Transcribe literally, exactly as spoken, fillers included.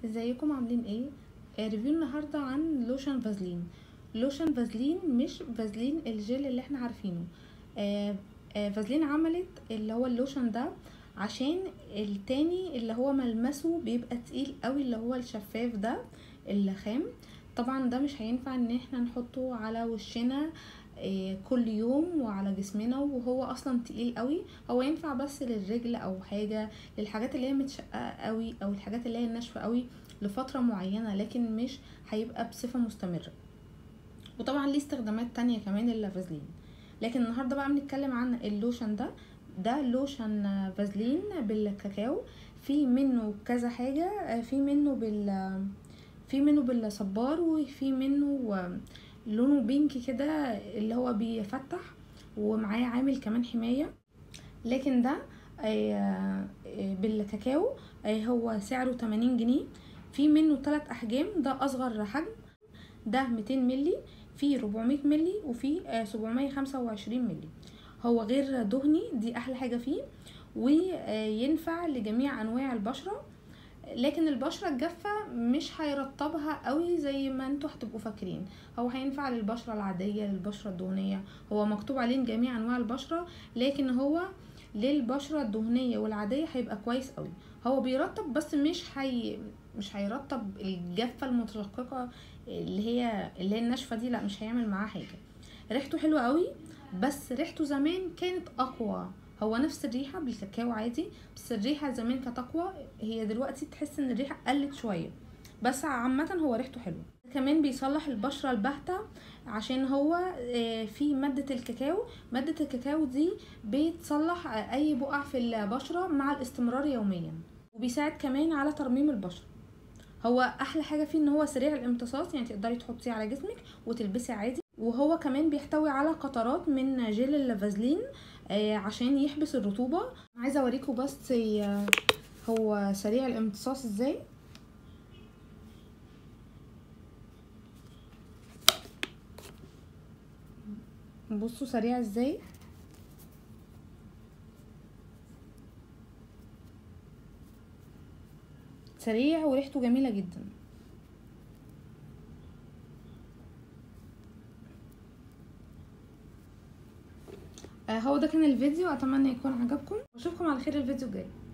ازيكم عاملين ايه؟ آه ريفيو النهارده عن لوشن فازلين. لوشن فازلين مش فازلين الجل اللي احنا عارفينه. آه آه فازلين عملت اللي هو اللوشن ده عشان التاني اللي هو ملمسه بيبقى تقيل قوي، اللي هو الشفاف ده الخام. طبعا ده مش هينفع ان احنا نحطه على وشنا آه كل يوم وعلى جسمنا، وهو اصلا تقيل قوي. هو ينفع بس للرجل او حاجه، للحاجات اللي هي متشققه قوي او الحاجات اللي هي ناشفه قوي لفتره معينه، لكن مش هيبقى بصفه مستمره. وطبعا ليه استخدامات تانية كمان اللافازلين. لكن النهارده بقى بنتكلم عن اللوشن ده. ده لوشن فازلين بالكاكاو. في منه كذا حاجه، في منه بال في منه بالصبار، وفي منه لونه بينك كده اللي هو بيفتح، ومعاه عامل كمان حمايه. لكن ده بالكاكاو هو سعره تمانين جنيه. في منه ثلاث احجام، ده اصغر حجم ده ميتين ملي، في أربعمية ملي، وفي سبعمية وخمسة وعشرين ملي. هو غير دهني، دي احلى حاجه فيه، وينفع لجميع انواع البشره. لكن البشره الجافه مش هيرطبها قوي زي ما انتوا هتبقوا فاكرين. هو هينفع للبشره العاديه، للبشره الدهنيه. هو مكتوب عليه جميع انواع البشره، لكن هو للبشره الدهنيه والعاديه هيبقى كويس قوي. هو بيرطب بس مش هي مش هيرطب الجافه المتشققه اللي هي اللي هي الناشفه دي، لا مش هيعمل معاه حاجه. ريحته حلوه قوي، بس ريحته زمان كانت اقوى. هو نفس الريحه بالكاكاو عادي، بس الريحه زمان كانت اقوى. هي دلوقتي تحس ان الريحه قلت شويه، بس عامه هو ريحته حلوه. كمان بيصلح البشره الباهته، عشان هو في ماده الكاكاو. ماده الكاكاو دي بتصلح اي بقع في البشره مع الاستمرار يوميا، وبيساعد كمان على ترميم البشره. هو احلى حاجه فيه ان هو سريع الامتصاص، يعني تقدري تحطيه على جسمك وتلبسي عادي. وهو كمان بيحتوي على قطرات من جل الفازلين آه عشان يحبس الرطوبه. عايزه اوريكم بس آه هو سريع الامتصاص ازاي. بصوا سريع ازاي، سريع وريحته جميله جدا. آه هو ده كان الفيديو، اتمنى يكون عجبكم، واشوفكم على خير الفيديو الجاي.